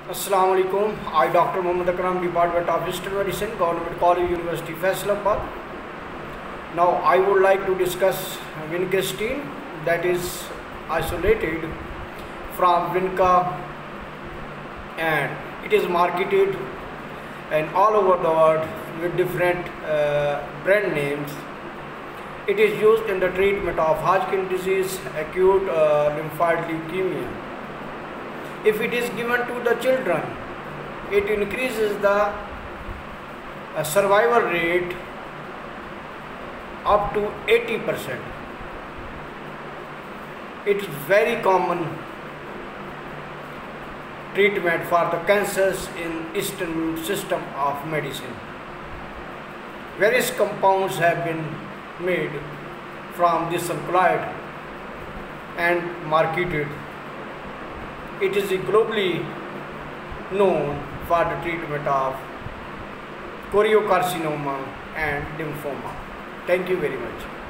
Assalamu alaikum. I Dr. Muhammad Akram, Department of History Medicine, Government College University, Faisalabad. Now I would like to discuss vincristine, that is isolated from vinca, and it is marketed and all over the world with different brand names. It is used in the treatment of Hodgkin disease, acute lymphoid leukemia. If it is given to the children, it increases the survival rate up to 80%. It is very common treatment for the cancers in Eastern system of medicine. Various compounds have been made from this alkaloid and marketed. It is globally known for the treatment of choriocarcinoma and lymphoma. Thank you very much.